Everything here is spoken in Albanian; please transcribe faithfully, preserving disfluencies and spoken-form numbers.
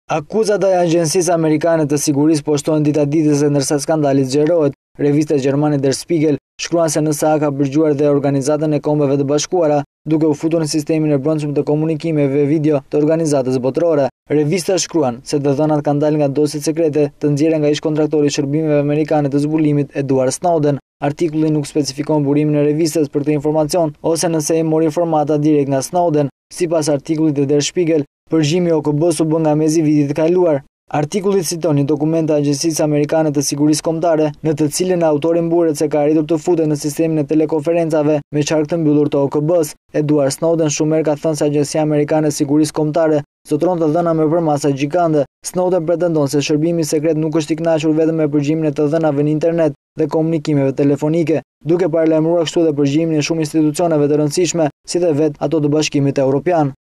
Akuzat e Agjencisë Amerikane të Sigurisë po shtohen dita ditëse ndërsa skandali zgjerohet. Revista gjermane Der Spiegel shkruan se N S A ka përgjuar dhe Organizatën e Kombeve të Bashkuara, duke u futur në sistemin e brendshëm të komunikimeve video të organizatës botërore. Revista shkruan se të dhënat kanë dalë nga dosjet sekrete të nxjerrë nga ish-kontraktori i shërbimeve amerikane të zbulimit Edward Snowden. Artikulli nuk specifikon burimin e revistës për këtë informacion ose nëse i mori informata direkt nga Snowden. Sipas artikullit të Der Spiegel, përgjimi O K B-s u bë nga mezi vitit të kaluar. Artikulli citon një dokument të Agjencisë Amerikane të Sigurisë Kombëtare, në të cilën autori mburet se ka arritur të futet në sistemin e telekonferencave me qark të mbyllur të O K B-s. Edward Snowden shumë herë ka thënë se Agjencia Amerikane e Sigurisë Kombëtare zotron të dhëna me përmasa gjigande. Snowden pretendon se shërbimi sekret nuk është i kënaqur vetëm me përgjimin e të dhënave në internet dhe komunikimeve telefonike, duke paralajmëruar kështu edhe përgjimin e shumë institucioneve të rëndësishme, si dhe vetë ato të Bashkimit Evropian.